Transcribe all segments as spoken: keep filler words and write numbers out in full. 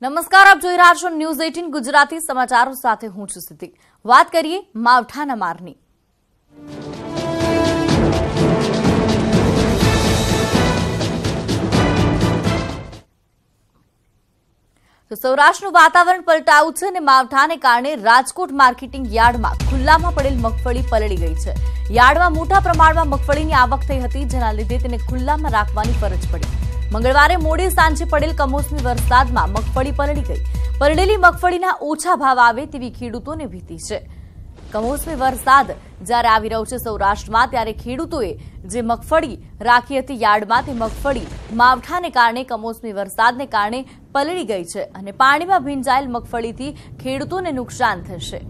નમસ્કાર, આપ જોઈ રહ્યા છો ન્યૂઝ અઠ્ઠાવીસ ગુજરાતી સમાચારો સાથે હું છું સિદ્ધિ। વાત કરીએ માવઠાના મારની। તો સૌરાષ્ટ્રનું વાતાવરણ પલટાયું છે અને માવઠાને કારણે રાજકોટ માર્કેટિંગ યાર્ડમાં ખુલ્લામાં પડેલ મગફળી પલળી ગઈ છે। યાર્ડમાં મોટા પ્રમાણમાં મગફળીની આવક થઈ હતી, જેના લીધે તેને ખુલ્લામાં રાખવાની ફરજ પડી। મંગળવારે મોડી સાંજે પડેલ કમોસમી વરસાદમાં મગફળી પલળી ગઈ। પલળેલી મગફળીના ઓછા ભાવ આવે તેવી ખેડૂતોને ભીતિ છે। કમોસમી વરસાદ જ્યારે આવી રહ્યો છે સૌરાષ્ટ્રમાં, ત્યારે ખેડૂતોએ જે મગફળી રાખી હતી યાર્ડમાં, તે મગફળી માવઠાને કારણે, કમોસમી વરસાદને કારણે પલળી ગઈ છે અને પાણીમાં ભીંજાયેલ મગફળીથી ખેડૂતોને નુકસાન થશે।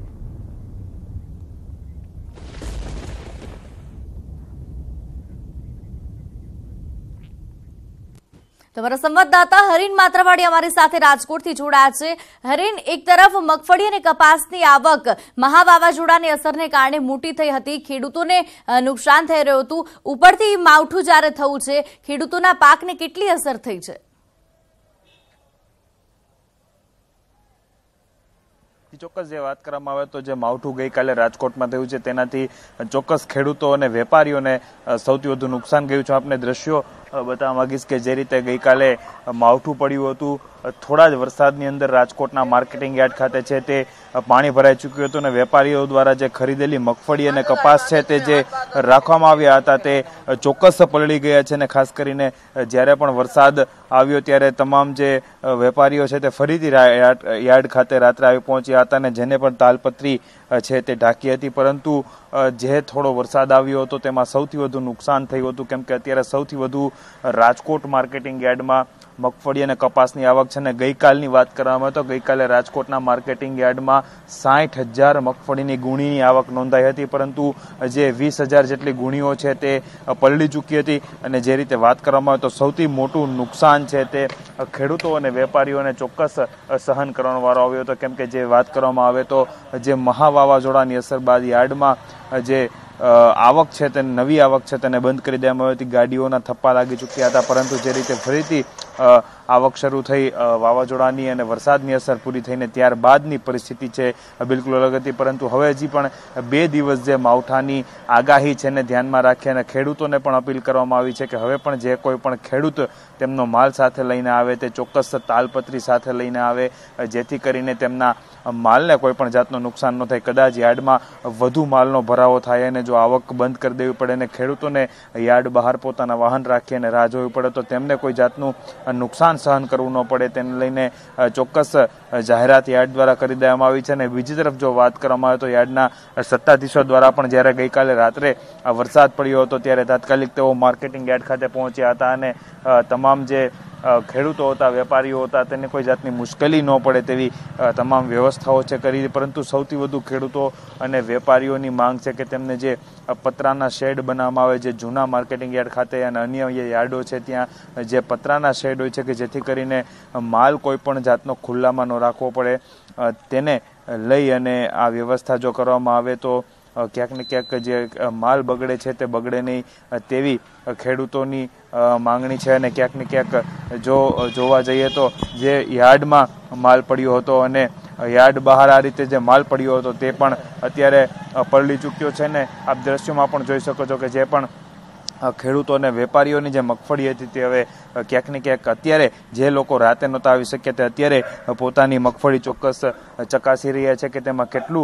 તમારા સંવાદદાતા હરીન માત્રાવાડી અમારી સાથે રાજકોટથી જોડાયા છે। હરીન, એક તરફ મગફળી અને કપાસની આવક મહા વાવાઝોડાની અસરને કારણે મોટી થઈ હતી, ખેડૂતોને નુકસાન થઈ રહ્યું હતું, ઉપરથી માવઠું જ્યારે થયું છે, ખેડૂતોના પાકને કેટલી અસર થઈ છે? ચોક્કસ જે વાત કરવામાં આવે તો જે માવઠું ગઈકાલે રાજકોટમાં થયું છે તેનાથી ચોક્કસ ખેડૂતો અને વેપારીઓને સૌથી વધુ નુકસાન ગયું છે। આપણે દ્રશ્યો બતાવવા માંગીશ કે જે રીતે ગઈકાલે માવઠું પડ્યું હતું, થોડા જ વરસાદની અંદર રાજકોટના માર્કેટિંગ યાર્ડ ખાતે છે તે પાણી ભરાઈ ચૂક્યું હતું અને વેપારીઓ દ્વારા જે ખરીદેલી મગફળી અને કપાસ છે તે જે રાખવામાં આવ્યા હતા તે ચોક્કસ પલળી ગયા છે। અને ખાસ કરીને જ્યારે પણ વરસાદ આવ્યો ત્યારે તમામ જે વેપારીઓ છે તે ફરીથી યાર્ડ ખાતે રાત્રે આવી પહોંચ્યા હતા અને જેને પણ તાલપત્રી છે તે ઢાંકી હતી, પરંતુ જે થોડો વરસાદ આવ્યો હતો તેમાં સૌથી વધુ નુકસાન થયું હતું, કેમ કે અત્યારે સૌથી વધુ રાજકોટ માર્કેટિંગ યાર્ડમાં મગફળી અને કપાસની આવક છે। ને ગઈકાલની વાત કરવામાં આવે તો ગઈકાલે રાજકોટના માર્કેટિંગ યાર્ડમાં સાઠ હજાર મગફળીની ગુણીની આવક નોંધાઈ હતી, પરંતુ જે વીસ હજાર જેટલી ગુણીઓ છે તે પલળી ચૂકી હતી। અને જે રીતે વાત કરવામાં આવે તો સૌથી મોટું નુકસાન છે તે ખેડૂતો અને વેપારીઓને ચોક્કસ સહન કરવાનો વારો આવ્યો હતો, કેમ કે જે વાત કરવામાં આવે તો જે મહા વાવાઝોડાની અસર બાદ યાર્ડમાં જે આવક છે તે નવી આવક છે તેને બંધ કરી દેવામાં આવી હતી, ગાડીઓના થપ્પા લાગી ચૂક્યા હતા, પરંતુ જે રીતે ફરીથી આવક શરૂ થઈ વાવાઝોડાની અને વરસાદની અસર પૂરી થઈને ત્યારબાદની પરિસ્થિતિ છે બિલકુલ અલગ હતી। પરંતુ હવે હજી પણ બે દિવસ જે માવઠાની આગાહી છે ને ધ્યાનમાં રાખી અને ખેડૂતોને પણ અપીલ કરવામાં આવી છે કે હવે પણ જે કોઈ પણ ખેડૂત તેમનો માલ સાથે લઈને આવે તે ચોક્કસ તાલપત્રી સાથે લઈને આવે, જેથી કરીને તેમના માલને કોઈ પણ જાતનું નુકસાન ન થાય। કદાચ યાર્ડમાં વધુ માલનો ભરાવો થાય અને જો આવક બંધ કરી દેવી પડે અને ખેડૂતોને યાર્ડ બહાર પોતાના વાહન રાખી અને રાહ જોવી પડે તો તેમને કોઈ જાતનું નુકસાન સહન કરવું ન પડે, તેને લઈને ચોક્કસ જાહેરાત યાર્ડ દ્વારા કરી દેવામાં આવી છે। અને બીજી તરફ જો વાત કરવામાં આવે તો યાર્ડના સત્તાધીશો દ્વારા પણ જ્યારે ગઈકાલે રાત્રે વરસાદ પડ્યો હતો ત્યારે તાત્કાલિક તેઓ માર્કેટિંગ યાર્ડ ખાતે પહોંચ્યા હતા અને તમામ જે ખેડૂતો હતા, વેપારીઓ હતા, તેને કોઈ જાતની મુશ્કેલી ન પડે તેવી તમામ વ્યવસ્થાઓ છે કરી, પરંતુ સૌથી વધુ ખેડૂતો અને વેપારીઓની માંગ છે કે તેમને જે પતરાના શેડ બનાવવામાં આવે, જે જૂના માર્કેટિંગ યાર્ડ ખાતે અને અન્ય યાર્ડો છે ત્યાં જે પતરાના શેડ હોય છે કે જેથી કરીને માલ કોઈ પણ જાતનો ખુલ્લામાં ન રાખવો પડે, તેને લઈ અને આ વ્યવસ્થા જો કરવામાં આવે તો ક્યાંક ને ક્યાંક જે માલ બગડે છે તે બગડે નહીં તેવી ખેડૂતોની માંગણી છે। અને ક્યાંક ને ક્યાંક જો જોવા જઈએ તો જે યાર્ડમાં માલ પડ્યો હતો અને યાર્ડ બહાર આ રીતે જે માલ પડ્યો હતો તે પણ અત્યારે પલળી ચૂક્યો છે ને આપ દ્રશ્યોમાં પણ જોઈ શકો છો કે જે પણ ખેડૂતો અને વેપારીઓની જે મગફળી હતી તે હવે ક્યાંક ને ક્યાંક અત્યારે જે લોકો રાતે નહોતા આવી શક્યા તે અત્યારે પોતાની મગફળી ચોક્કસ ચકાસી રહ્યા છે કે તેમાં કેટલું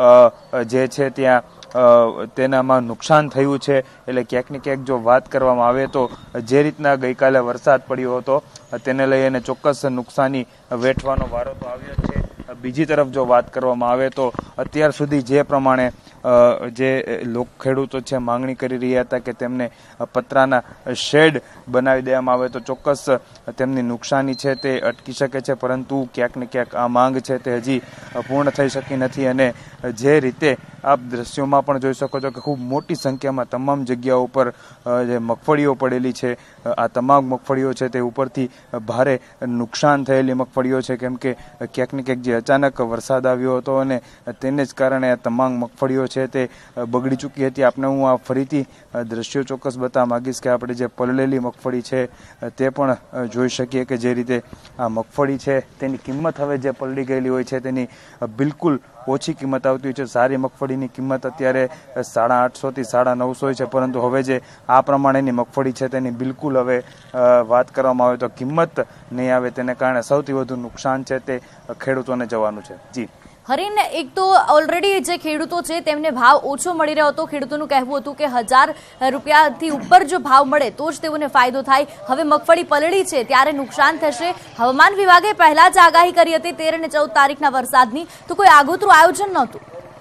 જે છે ત્યાં તેનામાં નુકસાન થયું છે। એટલે ક્યાંક ને ક્યાંક જો વાત કરવામાં આવે તો જે રીતના ગઈકાલે વરસાદ પડ્યો હતો તેને લઈ અને ચોક્કસ નુકસાની વેઠવાનો વારો તો આવ્યો જ છે। બીજી તરફ જો વાત કરવામાં આવે તો અત્યાર સુધી જે પ્રમાણે જે લોક ખેડૂતો છે માંગણી કરી રહ્યા હતા કે તેમને પતરાના શેડ બનાવી દેવામાં આવે તો ચોક્કસ તેમની નુકસાની છે તે અટકી શકે છે, પરંતુ ક્યાંક ને ક્યાંક આ માંગ છે તે હજી પૂર્ણ થઈ શકી નથી। અને જે રીતે આપ દ્રશ્યોમાં પણ જોઈ શકો છો કે ખૂબ મોટી સંખ્યામાં તમામ જગ્યાઓ ઉપર જે મગફળીઓ પડેલી છે, આ તમામ મગફળીઓ છે તે ઉપરથી ભારે નુકસાન થયેલી મગફળીઓ છે, કેમ કે ક્યાંક ને ક્યાંક જે અચાનક વરસાદ આવ્યો હતો અને તેને જ કારણે આ તમામ મગફળીઓ છે તે બગડી ચૂકી હતી. આપને હું આ ફરીથી દ્રશ્યો ચોક્કસ બતાવવા માંગીશ કે આપણે જે પલળેલી મગફળી છે તે પણ જોઈ શકીએ કે જે રીતે આ મગફળી છે તેની કિંમત હવે જે પલળી ગયેલી હોય છે તેની બિલકુલ ઓછી કિંમત આવતી હોય છે. સારી મગફળીની કિંમત અત્યારે સાડા આઠસો થી સાડા નવસો છે, પરંતુ હવે જે આ પ્રમાણેની મગફળી છે તેની બિલકુલ હવે વાત કરવામાં આવે તો કિંમત નહીં આવે. તેને કારણે સૌથી વધુ નુકસાન છે તે ખેડૂતોને જવાનું છે. જી હરીન, એક તો ઓલરેડી જે ખેડૂતો છે તેમને ભાવ ઓછો મળી રહ્યો હતો. ખેડૂતોનું કહેવું હતું કે હજાર રૂપિયાથી ઉપર જો ભાવ મળે તો જ તેઓને ફાયદો થાય. હવે મગફળી પલળી છે ત્યારે નુકસાન થશે. હવામાન વિભાગે પહેલા જ આગાહી કરી હતી તેર અને ચૌદ તારીખના વરસાદની, તો કોઈ આગોતરું આયોજન નહોતું.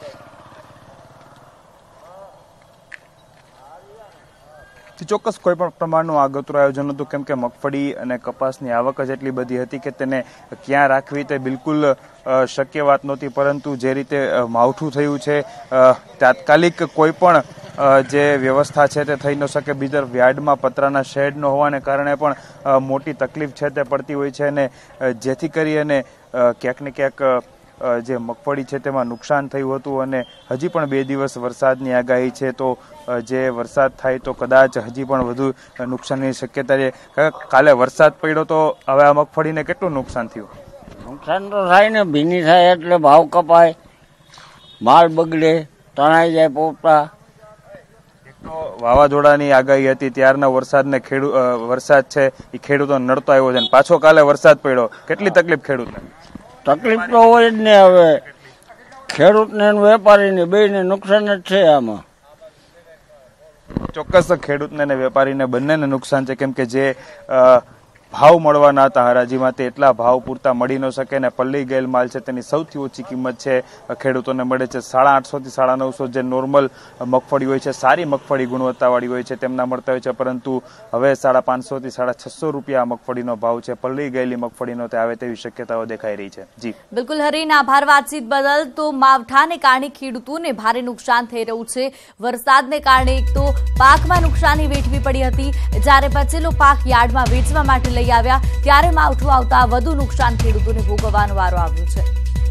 ચોક્કસ કોઈ પણ પ્રમાણનું આગોતરું આયોજન હતું, કેમ કે મગફળી અને કપાસની આવક જ એટલી બધી હતી કે તેને ક્યાં રાખવી તે બિલકુલ શક્ય વાત નહોતી. પરંતુ જે રીતે માવઠું થયું છે તાત્કાલિક કોઈ પણ જે વ્યવસ્થા છે તે થઈ ન શકે. બીજી તરફ યાર્ડમાં પતરાના શેડ ન હોવાને કારણે પણ મોટી તકલીફ છે તે પડતી હોય છે અને જેથી કરી અને ક્યાંક ને ક્યાંક જે મગફળી છે તેમાં નુકસાન થયું હતું અને હજી પણ બે દિવસ વરસાદની આગાહી છે, તો જે વરસાદ થાય તો કદાચ હજી પણ વધુ નુકસાનની શક્યતા છે. કાલે વરસાદ પડ્યો તો હવે આ મગફળીને કેટલું નુકસાન થયું? નુકસાન તો થાય ને, ભીની થાય એટલે ભાવ કપાય, માલ બગડે, તણાઈ જાય પોપટા. એક તો વાવાઝોડાની આગાહી હતી ત્યારના વરસાદને ખેડૂત વરસાદ છે એ ખેડૂતોને નડતો આવ્યો છે, પાછો કાલે વરસાદ પડ્યો. કેટલી તકલીફ ખેડૂતને? તકલીફ તો હોય જ ને. હવે ખેડૂતને વેપારીને બેયને નુકસાન જ છે આમાં. ચોક્કસ ખેડૂતને અને વેપારીને બંનેને નુકસાન છે, કેમ કે જે ભાવ મળવાના હતા હરાજીમાં તે એટલા ભાવ પૂરતા મળી ન શકે અને પલળી ગયેલ માલ છે તેની સૌથી ઓછી કિંમત છે ખેડૂતોને મળે છે. સાડા આઠસો થી સાડા નવસો જે નોર્મલ મગફળી હોય છે, સારી મગફળી ગુણવત્તાવાળી હોય છે તેમના મળતા હોય છે, પરંતુ હવે સાડા પાંચસો થી સાડા છસો રૂપિયા મગફળીનો ભાવ છે. પલળી ગયેલી મગફળીનો તે આવે તેવી શક્યતાઓ દેખાઈ રહી છે. જી બિલકુલ હરીન, આભાર વાતચીત બદલ. તો માવઠાને કારણે ખેડૂતોને ભારે નુકસાન થઈ રહ્યું છે. વરસાદને કારણે એક તો પાકમાં નુકસાની વેઠવી પડી હતી, જ્યારે બચેલો પાક યાર્ડમાં વેચવા માટે લઈ આવ્યા ત્યારે માવઠું આવતા વધુ નુકસાન ખેડૂતોને ભોગવવાનો વારો આવ્યો છે.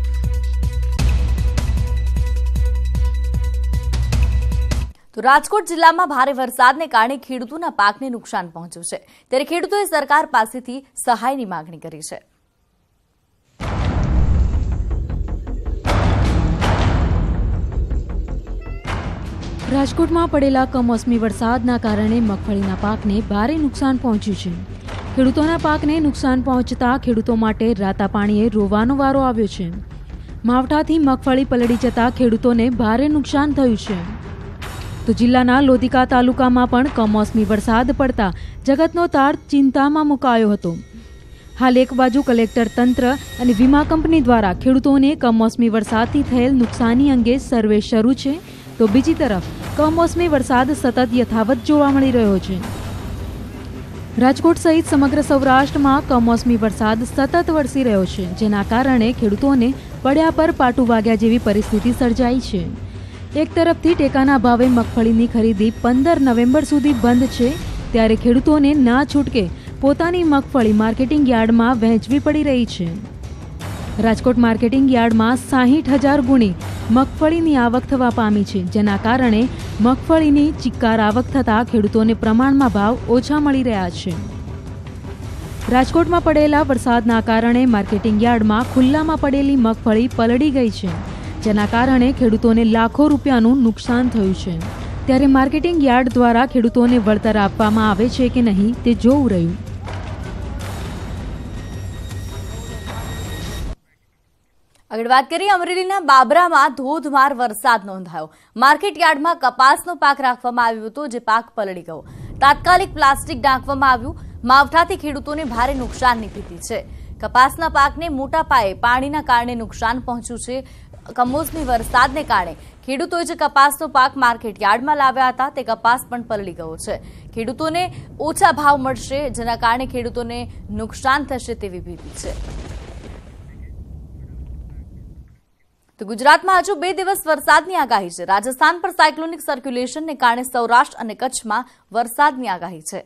તો રાજકોટ જિલ્લામાં ભારે વરસાદને કારણે ખેડૂતોના પાકને નુકસાન પહોંચ્યું છે, ત્યારે ખેડૂતોએ સરકાર પાસેથી સહાયની માંગણી કરી છે. રાજકોટમાં પડેલા કમોસમી વરસાદના કારણે મગફળીના પાકને ભારે નુકસાન પહોંચ્યું છે. ખેડૂતોના પાકને નુકસાન પહોંચતા ખેડૂતો માટે રાતા પાણીએ રોવાનો વારો આવ્યો છે. માવઠાથી મગફળી પલળી જતા ખેડૂતોને ભારે નુકસાન થયું છે. તો જિલ્લાના લોધિકા તાલુકામાં પણ કમોસમી વરસાદ પડતા જગતનો તાર ચિંતામાં મુકાયો હતો. હાલ એક બાજુ કલેક્ટર તંત્ર અને વીમા કંપની દ્વારા ખેડૂતોને કમોસમી વરસાદથી થયેલ નુકસાની અંગે સર્વે શરૂ છે, તો બીજી તરફ કમોસમી વરસાદ સતત યથાવત જોવા મળી રહ્યો છે. રાજકોટ સહિત સમગ્ર સૌરાષ્ટ્રમાં કમોસમી વરસાદ સતત વરસી રહ્યો છે, જેના કારણે ખેડૂતોને પડ્યા પર પાટું વાગ્યા જેવી પરિસ્થિતિ સર્જાઈ છે. એક તરફથી ટેકાના ભાવે મગફળીની ખરીદી પંદર નવેમ્બર સુધી બંધ છે, ત્યારે ખેડૂતોને ના છૂટકે પોતાની મગફળી માર્કેટિંગ યાર્ડમાં વહેંચવી પડી રહી છે. રાજકોટ માર્કેટિંગ યાર્ડમાં સાહીઠ હજાર ગુણી મગફળીની આવક થવા પામી છે, જેના કારણે મગફળીની ચિક્કાર આવક થતાં ખેડૂતોને પ્રમાણમાં ભાવ ઓછા મળી રહ્યા છે. રાજકોટમાં પડેલા વરસાદના કારણે માર્કેટિંગ યાર્ડમાં ખુલ્લામાં પડેલી મગફળી પલળી ગઈ છે, જેના કારણે ખેડૂતોને લાખો રૂપિયાનું નુકસાન થયું છે. ત્યારે માર્કેટિંગ યાર્ડ દ્વારા ખેડૂતોને વળતર આપવામાં આવે છે કે નહીં તે જોવું રહ્યું. આગળ વાત કરીએ, અમરેલીના બાબરામાં ધોધમાર વરસાદ નોંધાયો. માર્કેટ યાર્ડમાં કપાસનો પાક રાખવામાં આવ્યો હતો, જે પાક પલળી ગયો. તાત્કાલિક પ્લાસ્ટિક ઢાંકવામાં આવ્યું. માવઠાથી ખેડૂતોને ભારે નુકસાનની ભીતિ છે. કપાસના પાકને મોટા પાયે પાણીના કારણે નુકસાન પહોંચ્યું છે. કમોસમી વરસાદને કારણે ખેડૂતોએ જે કપાસનો પાક માર્કેટ યાર્ડમાં લાવ્યા હતા તે કપાસ પણ પલળી ગયો છે. ખેડૂતોને ઓછા ભાવ મળશે, જેના કારણે ખેડૂતોને નુકસાન થશે તેવી ભીતિ છે. તો ગુજરાતમાં હજુ બે દિવસ વરસાદની આગાહી છે. રાજસ્થાન પર સાયક્લોનિક સર્ક્યુલેશનને કારણે સૌરાષ્ટ્ર અને કચ્છમાં વરસાદની આગાહી છે.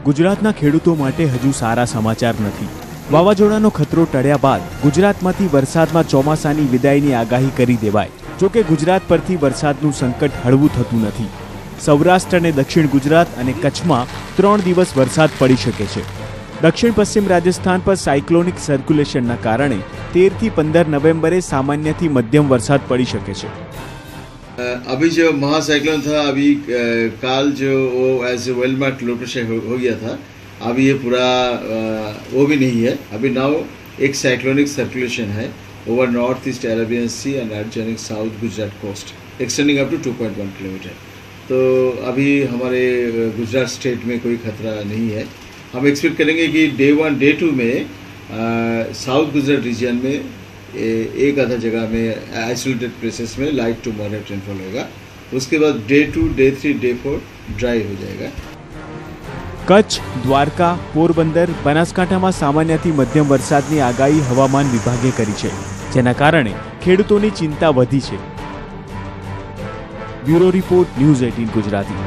ગુજરાતના ખેડૂતો માટે હજુ સારા સમાચાર નથી. વાવાઝોડાનો ખતરો ટળ્યા બાદ ગુજરાતમાંથી વરસાદમાં ચોમાસાની વિદાયની આગાહી કરી દેવાય. જોકે ગુજરાત પરથી વરસાદનું સંકટ હળવું થતું નથી. સૌરાષ્ટ્ર અને દક્ષિણ ગુજરાત અને કચ્છમાં ત્રણ દિવસ વરસાદ પડી શકે છે. દક્ષિણ પશ્ચિમ રાજસ્થાન પર સાયક્લોનિક સર્ક્યુલેશનના કારણે તેર થી પંદર નવેમ્બરે સામાન્યથી મध्यम वरसाद पड़ी सके छे. अभी जो महासाइक्लोन था, अभी काल जो वो as well mark low pressure हो गया था, अभी ये पूरा वो भी नहीं है. अभी नाउ एक साइक्लोनिक सर्कुलेशन है over north east Arabian sea and adjoining south Gujarat coast extending up to two point one kilometre. तो अभी हमारे गुजरात स्टेट में कोई खतरा नहीं है. हम एक्सपेक्ट करेंगे कि डे वन डे टू में साउथ गुजरात रीजन में एक आधा जगह में आइसोलेटेड प्लेसेस में लाइट टू मॉडरेट रेनफॉल होगा. उसके बाद day two day three day four dry हो जाएगा. कच्छ, द्वारका, पोरबंदर, बनासकांठाમાં સામાન્યથી મધ્યમ વરસાદની આગાહી હવામાન વિભાગે કરી છે, જેના કારણે ખેડૂતોની ચિંતા વધી છે. બ્યુરો રિપોર્ટ, ન્યૂઝ અઠ્ઠાવીસ ગુજરાતી.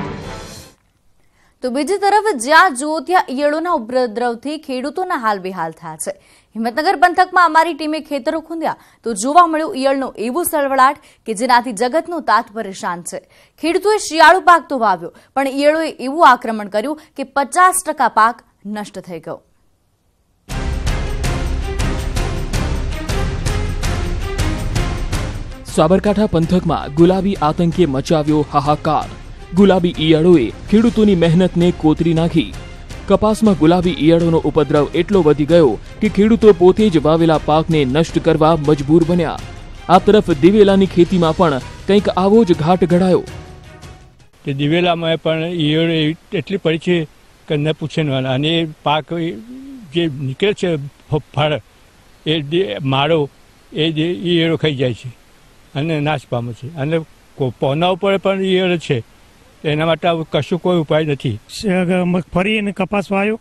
તો બીજી તરફ જ્યાં જુઓ ત્યાં ઈયળોના ઉપદ્રવથી ખેડૂતોના હાલ બેહાલ થયા છે. હિંમતનગર પંથકમાં અમારી ટીમે ખેતરો ખૂંદ્યા તો જોવા મળ્યું ઈયળનો એવું સળવળાટ કે જેનાથી જગતનો તાત પરેશાન છે. ખેડૂતોએ શિયાળુ પાક તો વાવ્યો, પણ ઈયળોએ એવું આક્રમણ કર્યું કે પચાસ ટકા પાક નષ્ટ થઈ ગયો. સાબરકાંઠા પંથકમાં ગુલાબી આતંકે મચાવ્યો હાહાકાર. ગુલાબી ઈયળોએ ખેડૂતોની મહેનતને કોતરી નાખી. કપાસમાં ગુલાબી ઈયળોનો ઉપદ્રવ એટલો વધી ગયો કે ખેડૂતો પોતે જ વાવેલા પાકને નષ્ટ કરવા મજબૂર બન્યા. આ તરફ દિવેલાની ખેતીમાં પણ કંઈક આવો જ ઘાટ ઘડાયો. દિવેલામાં પણ ઈયળો એટલી પડી છે કે ન પૂછેવાના, અને પાક જે નીકળે છે ફળ એ માળો એ જે ઈયળો ખાઈ જાય છે અને નાશ પામે છે. અને પોના ઉપર પણ ઈયળ છે, એના માટે કશું કોઈ ઉપાય નથી. મગફળી અને કપાસ વાયો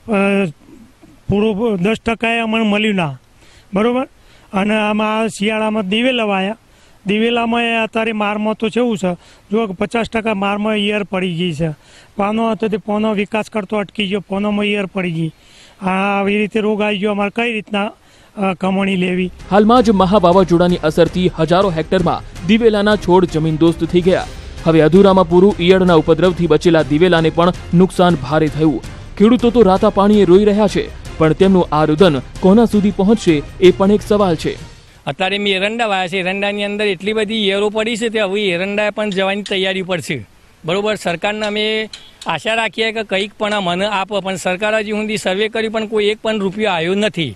પૂરું દસ ટકાએ અમને મળ્યું ના, બરોબર. અને આમાં શિયાળામાં દિવેલા વાયા. દિવેલામાં અત્યારે મારમાં તો કેવું છે, જો પચાસ ટકા મારમાં ઈયર પડી ગઈ છે. પાનો હતો તે પોનો વિકાસ કરતો અટકી ગયો, પોનોમાં ઈયર પડી ગઈ. આ આવી રીતે રોગ આવી ગયો. અમારે કઈ રીતના કમણી લેવી? હાલમાં જ મહા વાવાઝોડાની અસરથી હજારો હેક્ટરમાં દિવેલાના છોડ જમીનદોસ્ત થઈ ગયા. હવે અધૂરામાં પૂરું ઈયળના ઉપદ્રવથી બચેલા દિવેલાને પણ નુકસાન ભારે થયું. ખેડૂતો તો રાતા પાણીએ રોઈ રહ્યા છે, પણ તેમનું આ રુદન કોના સુધી પહોંચશે એ પણ એક સવાલ છે. અત્યારે મેં એરંડા વાયા છે, એરંડાની અંદર એટલી બધી ઈયળો પડી છે તે હવે એરંડા પણ જવાની તૈયારી પર છે, બરોબર. સરકારને અમે આશા રાખીએ કે કંઈક પણ મને આપો, પણ સરકાર હજી સુધી સર્વે કર્યું પણ કોઈ એક પણ રૂપિયો આવ્યો નથી.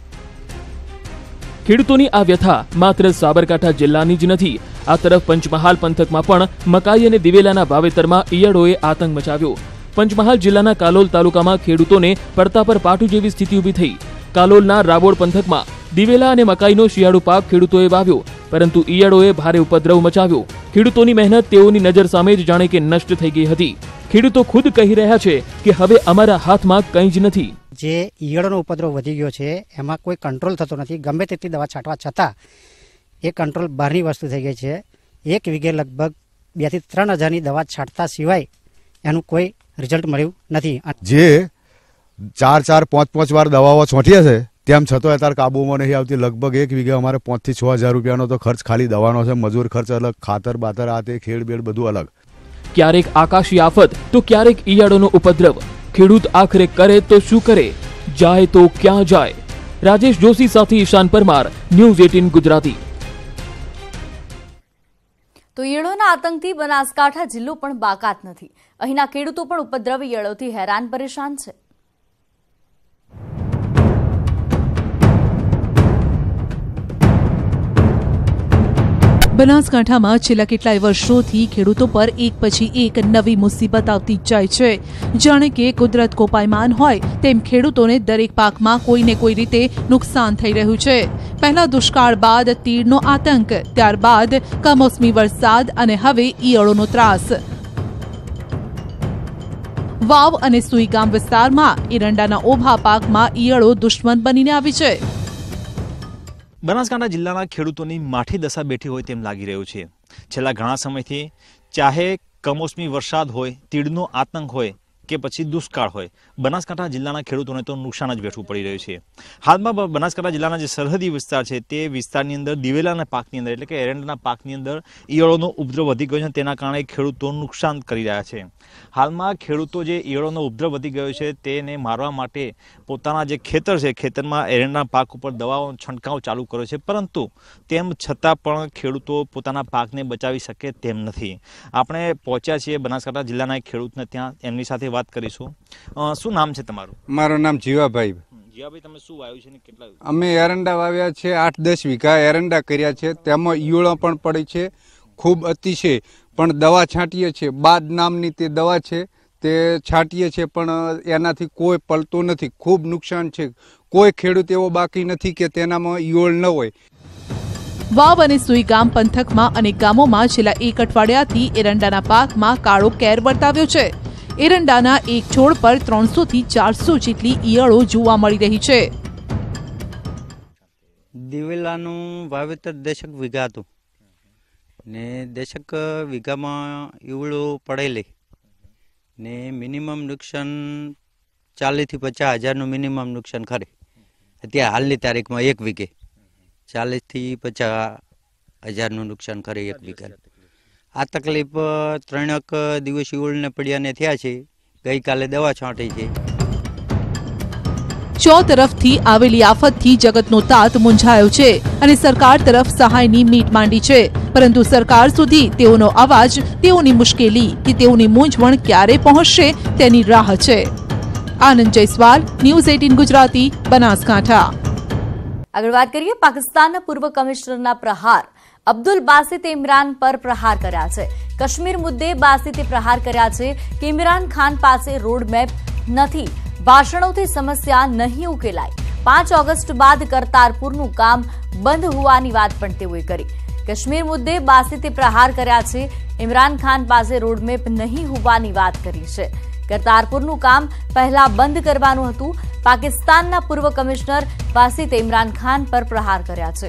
ખેડૂતોની આ વ્યથા માત્ર સાબરકાંઠા જિલ્લાની જ નથી. આ તરફ પંચમહાલ પંથકમાં પણ મકાઈ અને દિવેલાના વાવેતરમાં ઈયળોએ આતંક મચાવ્યો. પંચમહાલ જિલ્લાના કાલોલ તાલુકામાં ખેડૂતોને પડતા પર પાટું જેવી સ્થિતિ ઊભી થઈ. કાલોલના રાબોડ પંથકમાં દિવેલા અને મકાઈનો શિયાળુ પાક ખેડૂતોએ વાવ્યો, પરંતુ ઈયળોએ ભારે ઉપદ્રવ મચાવ્યો. ખેડૂતોની મહેનત તેઓની નજર સામે જ જાણે કે નષ્ટ થઈ ગઈ હતી. ખેડૂતો ખુદ કહી રહ્યા છે કે હવે અમારા હાથમાં કંઈ જ નથી. જે ઈયળોનો ઉપદ્રવ વધી ગયો છે એમાં કોઈ કંટ્રોલ થતો નથી. ગમે તેટલી દવા છાંટવા છતાં એ કંટ્રોલ બહારની વસ્તુ થઈ ગઈ છે. એક વીઘે લગભગ બે થી ત્રણ હજારની દવા છાંટતા સિવાય એનું કોઈ રિઝલ્ટ મળ્યું નથી. જે ચાર ચાર પાંચ પાંચ વાર દવાઓ છોંટીએ છે તેમ છતાં અત્યારે કાબુમાં નહીં આવતી. લગભગ એક વીઘે અમારે પાંચ થી છ હજાર રૂપિયાનો તો ખર્ચ ખાલી દવાનો છે. મજૂર ખર્ચ અલગ, ખાતર બાતર આ તે ખેડ બેડ બધું અલગ. ક્યારેક આકાશી આફત તો ક્યારેક ઈયળોનો ઉપદ્રવ. ખેડૂત આખરે કરે તો શું કરે, જાય તો ક્યાં જાય? રાજેશ જોશી સાથે ઈશાન પરમાર, ન્યૂઝ અઠ્ઠાવીસ ગુજરાતી. તો ઈયળોના આતંકથી બનાસકાંઠા જિલ્લો પણ બાકાત નથી. અહીંના ખેડૂતો પણ ઉપદ્રવી ઈયળોથી હેરાન પરેશાન છે. બનાસકાંઠામાં છેલ્લા કેટલાય વર્ષોથી ખેડૂતો પર એક પછી એક નવી મુસીબત આવતી જાય છે. જાણે કે કુદરત કોપાયમાન હોય તેમ ખેડૂતોને દરેક પાકમાં કોઈને કોઈ રીતે નુકસાન થઈ રહ્યું છે. પહેલા દુષ્કાળ બાદ તીડનો આતંક, ત્યારબાદ કમોસમી વરસાદ અને હવે ઈયળોનો ત્રાસ. વાવ અને સુઈગામ વિસ્તારમાં એરંડાના ઓભા પાકમાં ઈયળો દુશ્મન બનીને આવી છે. બનાસકાંઠા જિલ્લાના ખેડૂતોની માઠી દશા બેઠી હોય તેમ લાગી રહ્યું છે. છેલ્લા ઘણા સમયથી ચાહે કમોસમી વરસાદ હોય, તીડનો આતંક હોય કે પછી દુષ્કાળ હોય, બનાસકાંઠા જિલ્લાના ખેડૂતોને તો નુકસાન જ વેઠવું પડી રહ્યું છે. હાલમાં બનાસકાંઠા જિલ્લાના જે સરહદી વિસ્તાર છે તે વિસ્તારની અંદર દિવેલાના પાકની અંદર એટલે કે એરંડાના પાકની અંદર ઈયળોનો ઉપદ્રવ વધી ગયો છે. તેના કારણે ખેડૂતો નુકસાન કરી રહ્યા છે. હાલમાં ખેડૂતો જે ઈયળોનો ઉપદ્રવ વધી ગયો છે તેને મારવા માટે પોતાના જે ખેતર છે ખેતરમાં એરંડાના પાક ઉપર દવાઓ છંટકાવ ચાલુ કર્યો છે, પરંતુ તેમ છતાં પણ ખેડૂતો પોતાના પાકને બચાવી શકે તેમ નથી. આપણે પહોંચ્યા છીએ બનાસકાંઠા જિલ્લાના એક ખેડૂતને, ત્યાં એમની સાથે વાત કરીશું. શું નામ છે તમારું? મારું નામ જીવાભાઈ. જીવાભાઈ, તમે શું વાવ્યું છે ને કેટલા? અમે એરંડા વાવ્યા છે, આઠ દસ વીઘા એરંડા કર્યા છે. તેમાં ઈયળો પણ પડી છે ખૂબ અતિશય, પણ દવા છાંટીએ છીએ. બાદ નામની તે દવા છે તે છાંટીએ છીએ, પણ એનાથી કોઈ પલતું નથી. ખૂબ નુકસાન છે. કોઈ ખેડૂત એવો બાકી નથી કે તેનામાં ઈયળ ન હોય. વાવ અને સુઈ ગામ પંથકમાં અનેક ગામોમાં છેલ્લા એક અઠવાડિયાથી એરંડાના પાકમાં કાળો કેર વર્તાવ્યો છે. એરંડાના એક છોડ પર ત્રણસો થી ચારસો જેટલી ઈયળો જોવા મળી રહી છે. દિવેલાનું વાવેતર દશક વીઘા હતું ને દશક વીઘામાં ઈયળો પડેલી ને મિનિમમ નુકસાન ચાલીસ થી પચાસ હજારનું મિનિમમ નુકસાન ખરે. અત્યારે હાલની તારીખમાં એક વીઘે ચાલીસ થી પચાસ હજારનું નુકસાન કરે એક વીઘા. આ તકલીફ ત્રણેક દિવસ ઈયળને પડ્યાને થયા છે. ગઈકાલે દવા છાંટી છે. ચો તરફથી આવેલી આફતથી જગતનો તાત મૂંઝાયો છે અને સરકાર તરફ સહાયની મીટ માંડી છે, પરંતુ સરકાર સુધી તેઓનો અવાજ, તેઓની મુશ્કેલી કે તેઓની મૂંઝવણ ક્યારે પહોંચશે તેની રાહ છે. આનંદ જયસ્વાલ, ન્યૂઝ અઠ્ઠાવીસ ગુજરાતી, બનાસકાંઠા. આગળ વાત કરીએ, પાકિસ્તાનના પૂર્વ કમિશનરના પ્રહાર. અબ્દુલ બાસિતે ઇમરાન પર પ્રહાર કર્યા છે. કાશ્મીર મુદ્દે બાસિતે પ્રહાર કર્યા છે કે ઇમરાન ખાન પાસે રોડ મેપ નથી, ભાષણોથી સમસ્યા નહીં ઉકેલાય. પાંચ ઓગસ્ટ બાદ કરતારપુરનું કામ બંધ હોવાની વાત પણ તેઓએ કરી. કાશ્મીર મુદ્દે બાસિતે પ્રહાર કર્યા છે. ઇમરાન ખાન પાસે રોડમેપ નહીં હોવાની વાત કરી છે. કરતારપુરનું કામ પહેલા બંધ કરવાનું હતું. પાકિસ્તાનના પૂર્વ કમિશનર બાસિતે ઇમરાન ખાન પર પ્રહાર કર્યા છે.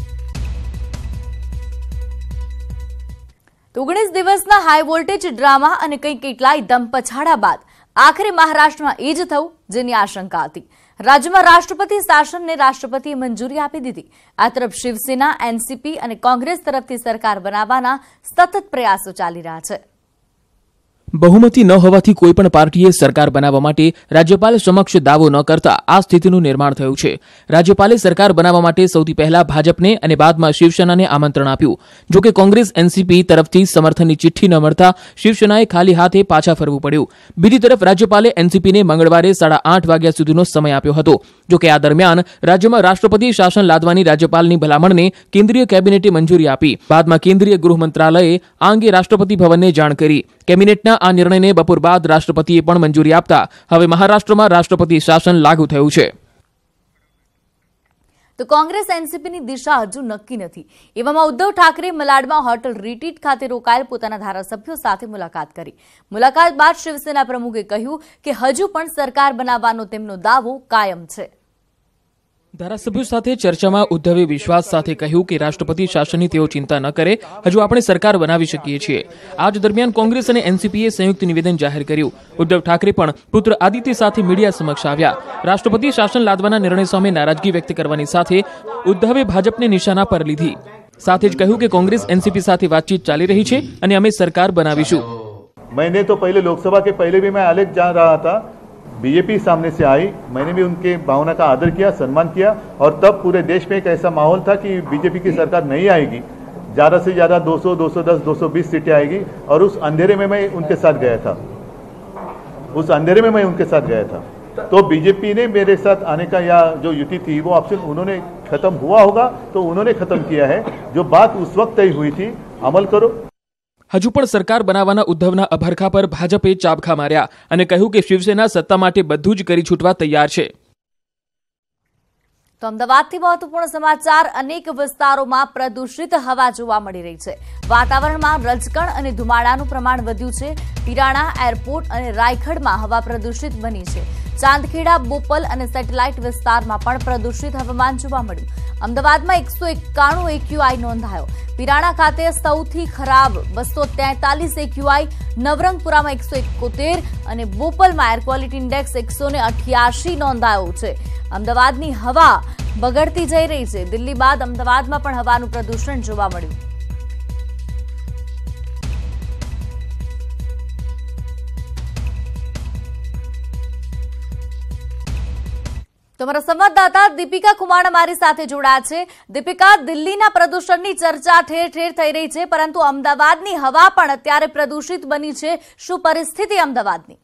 ઓગણીસ દિવસના હાઈ વોલ્ટેજ ડ્રામા અને કંઈ કેટલાય દમ પછાડા બાદ આખરે મહારાષ્ટ્રમાં એ જ થયું જેની આશંકા હતી. રાજ્યમાં રાષ્ટ્રપતિ શાસનને રાષ્ટ્રપતિએ મંજૂરી આપી દીધી. આ તરફ શિવસેના, એનસીપી અને કોંગ્રેસ તરફથી સરકાર બનાવવાના સતત પ્રયાસો ચાલી રહ્યા છે. બહુમતી ન હોવાથી કોઈપણ પાર્ટીએ સરકાર બનાવવા માટે રાજ્યપાલ સમક્ષ દાવો ન કરતા આ સ્થિતિનું નિર્માણ થયું છે. રાજ્યપાલે સરકાર બનાવવા માટે સૌથી પહેલા ભાજપને અને બાદમાં શિવસેનાને આમંત્રણ આપ્યું. જોકે કોંગ્રેસ, એનસીપી તરફથી સમર્થનની ચિઠ્ઠી ન મળતા શિવસેનાએ ખાલી હાથે પાછા ફરવું પડ્યું. બીજી તરફ રાજ્યપાલે એનસીપીને મંગળવારે સાડા આઠ વાગ્યા સુધીનો સમય આપ્યો હતો. જોકે આ દરમિયાન રાજ્યમાં રાષ્ટ્રપતિ શાસન લાદવાની રાજ્યપાલની ભલામણને કેન્દ્રીય કેબિનેટે મંજૂરી આપી. બાદમાં કેન્દ્રીય ગૃહ મંત્રાલયે આ અંગે રાષ્ટ્રપતિ ભવનને જાણ કરી. કેબિનેટના આ નિર્ણયને બપોર બાદ રાષ્ટ્રપતિએ પણ મંજૂરી આપતા હવે મહારાષ્ટ્રમાં રાષ્ટ્રપતિ શાસન લાગુ થયું છે. તો કોંગ્રેસ એનસીપીની દિશા હજુ નક્કી નથી. એવામાં ઉદ્ધવ ઠાકરે મલાડમાં હોટલ રીટ્રીટ ખાતે રોકાયેલ પોતાના ધારાસભ્યો સાથે મુલાકાત કરી. મુલાકાત બાદ શિવસેના પ્રમુખે કહ્યું કે હજુ પણ સરકાર બનાવવાનો તેમનો દાવો કાયમ છે. ધારાસભ્યો સાથે ચર્ચામાં ઉદ્ધવે વિશ્વાસ સાથે કહ્યું કે રાષ્ટ્રપતિ શાસનની તેઓ ચિંતા ન કરે, હજુ આપણે સરકાર બનાવી શકીએ છીએ. આ જ દરમિયાન કોંગ્રેસ અને એનસીપીએ સંયુક્ત નિવેદન જાહેર કર્યું. ઉદ્ધવ ઠાકરે પણ પુત્ર આદિત્ય સાથે મીડિયા સમક્ષ આવ્યા. રાષ્ટ્રપતિ શાસન લાદવાના નિર્ણય સામે નારાજગી વ્યક્ત કરવાની સાથે ઉદ્ધવે ભાજપને નિશાના પર લીધી. સાથે જ કહ્યું કે કોંગ્રેસ એનસીપી સાથે વાતચીત ચાલી રહી છે અને અમે સરકાર બનાવીશું. मैंने तो पहले लोकसभा के पहले भी मैं आलेख जान रहा था. बीजेपी सामने से आई, मैंने भी उनके भावना का आदर किया, सम्मान किया और तब पूरे देश में एक ऐसा माहौल था कि बीजेपी की सरकार नहीं आएगी, ज़्यादा से ज़्यादा दो सौ, दो सौ दस, दो सौ बीस सीटें आएगी. और उस अंधेरे में मैं उनके साथ गया था उस अंधेरे में मैं उनके साथ गया था. तो बीजेपी ने मेरे साथ आने का या जो युति थी वो ऑप्शन उन्होंने खत्म हुआ होगा तो उन्होंने खत्म किया है. जो बात उस वक्त तय हुई थी, अमल करो. હજુ પણ સરકાર બનાવવાના ઉદ્ધવના અભરખા પર ભાજપે ચાબખા માર્યા અને કહ્યું કે શિવસેના સત્તા માટે બધું જ કરી છૂટવા તૈયાર છે. તો અમદાવાદથી મહત્વપૂર્ણ સમાચાર. અનેક વિસ્તારોમાં પ્રદૂષિત હવા જોવા મળી રહી છે. વાતાવરણમાં રજકણ અને ધુમાડાનું પ્રમાણ વધ્યું છે. પિરાણા, એરપોર્ટ અને રાયખડમાં હવા પ્રદૂષિત બની છે. ચાંદખેડા, બોપલ અને સેટેલાઇટ વિસ્તારમાં પણ પ્રદૂષિત હવામાન જોવા મળ્યું. અમદાવાદમાં એકસો એકાણું એક્યુઆઈ નોંધાયો. પિરાણા ખાતે સૌથી ખરાબ બસો તેતાલીસ એક્યુઆઈ, નવરંગપુરામાં એકસો એકોતેર અને બોપલમાં એર ક્વોલિટી ઇન્ડેક્સ એકસો ને અઠ્યાસી નોંધાયો છે. અમદાવાદની હવા બગડતી જઈ રહી છે. દિલ્હી બાદ અમદાવાદમાં પણ હવાનું પ્રદૂષણ જોવા મળ્યું. તો અમારા સંવાદદાતા દીપિકા કુમાર મારી સાથે જોડાયા છે. દીપિકા, દિલ્હીના પ્રદૂષણની ચર્ચા ઠેર ઠેર થઈ રહી છે, પરંતુ અમદાવાદની હવા પણ અત્યારે પ્રદૂષિત બની છે. શું પરિસ્થિતિ અમદાવાદની?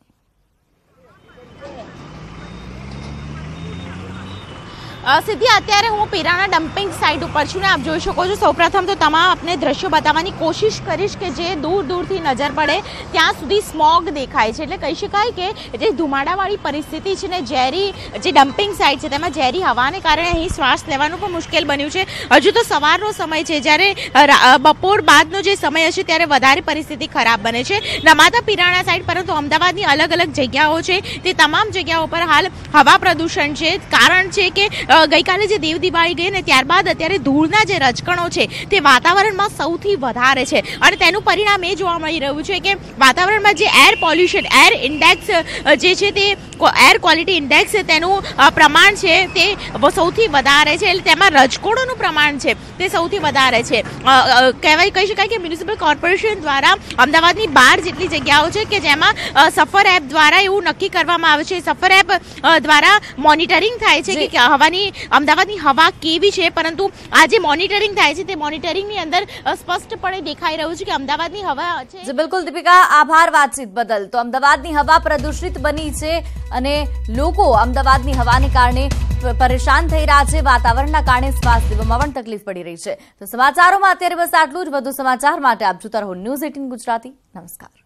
સિદ્ધિ, અત્યારે હું પિરાણા ડમ્પિંગ સાઇટ ઉપર છું ને આપ જોઈ શકો છો. સૌપ્રથમ તો તમામ આપને દ્રશ્યો બતાવવાની કોશિશ કરીશ કે જે દૂર દૂરથી નજર પડે ત્યાં સુધી સ્મોગ દેખાય છે. એટલે કહી શકાય કે જે ધુમાડાવાળી પરિસ્થિતિ છે ને, ઝેરી જે ડમ્પિંગ સાઇટ છે તેમાં ઝેરી હવાને કારણે અહીં શ્વાસ લેવાનું પણ મુશ્કેલ બન્યું છે. હજુ તો સવારનો સમય છે, જ્યારે બપોર બાદનો જે સમય હશે ત્યારે વધારે પરિસ્થિતિ ખરાબ બને છે. નમાતા પિરાણા સાઇટ, પરંતુ અમદાવાદની અલગ અલગ જગ્યાઓ છે તે તમામ જગ્યાઓ પર હાલ હવા પ્રદૂષણ છે. કારણ છે કે ગઈકાલે જે દેવ દિવાળી ગઈ ને ત્યારબાદ અત્યારે ધૂળના જે રજકણો છે તે વાતાવરણમાં સૌથી વધારે છે. અને તેનું પરિણામ એ જોવા મળી રહ્યું છે કે વાતાવરણમાં જે એર પોલ્યુશન, એર ઇન્ડેક્સ જે છે તે એર ક્વોલિટી ઇન્ડેક્સ તેનું પ્રમાણ છે તે સૌથી વધારે છે. એટલે તેમાં રજકણોનું પ્રમાણ છે તે સૌથી વધારે છે. કહેવાય કહી શકાય કે મ્યુનિસિપલ કોર્પોરેશન દ્વારા અમદાવાદની બાર જેટલી જગ્યાઓ છે કે જેમાં સફર એપ દ્વારા એવું નક્કી કરવામાં આવે છે. સફર એપ દ્વારા મોનિટરિંગ થાય છે કે હવાની અમદાવાદની હવા કેવી છે, પરંતુ આ જે મોનિટરિંગ થાય છે તે મોનિટરિંગની અંદર સ્પષ્ટપણે દેખાઈ રહ્યું છે કે અમદાવાદની હવા છે. બિલકુલ દીપિકા, આભાર વાતચીત બદલ. તો અમદાવાદની હવા પ્રદૂષિત બની છે અને લોકો અમદાવાદની હવાને કારણે પરેશાન થઈ રહ્યા છે. વાતાવરણના કારણે શ્વાસ લેવામાં પણ તકલીફ પડી રહી છે. તો સમાચારોમાં અત્યારે બસ આટલું જ. વધુ સમાચાર માટે આપ જોતા રહો ન્યૂઝ એટીન ગુજરાતી. નમસ્કાર.